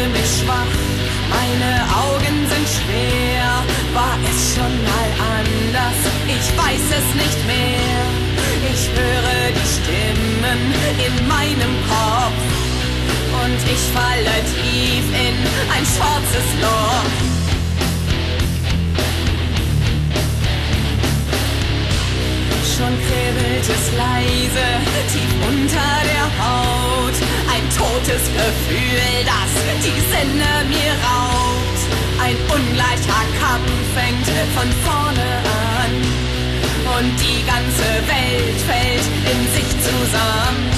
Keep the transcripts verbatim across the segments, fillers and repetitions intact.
fühle mich schwach, meine Augen sind schwer. War es schon mal anders? Ich weiß es nicht mehr. Ich höre die Stimmen in meinem Kopf und ich falle tief in ein schwarzes Loch. Schon kribbelt es leise, tief unter der Haut. Ein totes Gefühl, das die Sinne mir raubt. Ein ungleicher Kampf fängt von vorne an und die ganze Welt fällt in sich zusammen.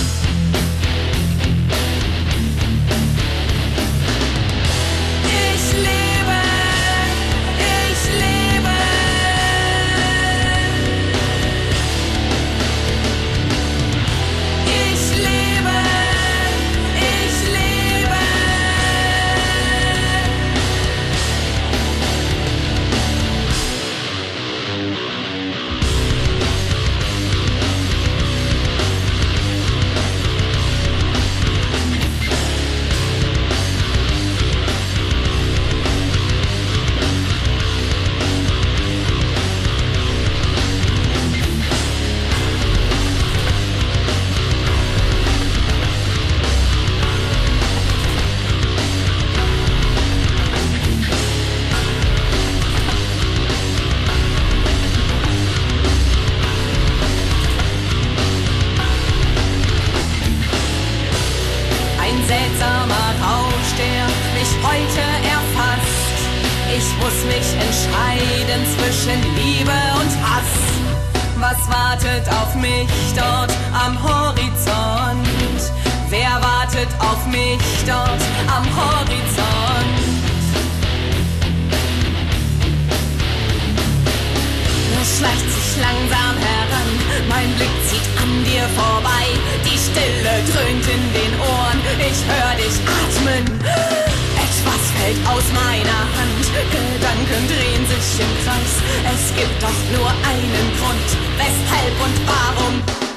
Ich lebe, ich lebe. Ich lebe, ich lebe. Seltsamer Rausch, der mich heute erfasst. Ich muss mich entscheiden zwischen Liebe und Hass. Was wartet auf mich dort am Horizont? Wer wartet auf mich dort am Horizont? Es schleicht sich langsam heran, mein Blick zieht an dir vorbei. Die Stille dröhnt in den Ohren, ich hör dich atmen. Etwas fällt aus meiner Hand, Gedanken drehen sich im Kreis. Es gibt doch nur einen Grund, weshalb und warum.